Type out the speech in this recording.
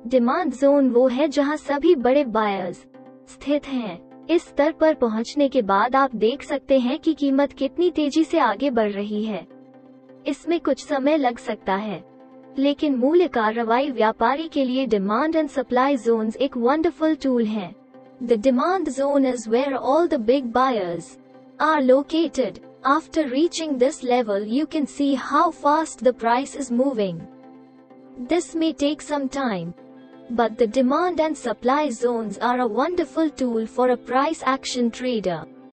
Demand zone वो है जहां सभी बड़े बायर्स स्थित हैं। इस स्तर पर पहुंचने के बाद आप देख सकते हैं कि कीमत कितनी तेजी से आगे बढ़ रही है। इसमें कुछ समय लग सकता है, लेकिन मूल्य कार्रवाई व्यापारी के लिए डिमांड एंड सप्लाई जोन्स एक वंडरफुल टूल है। The demand zone is where all the big buyers are located. After reaching this level, you can see how fast the price is moving. This may take some time, but the demand and supply zones are a wonderful tool for a price action trader.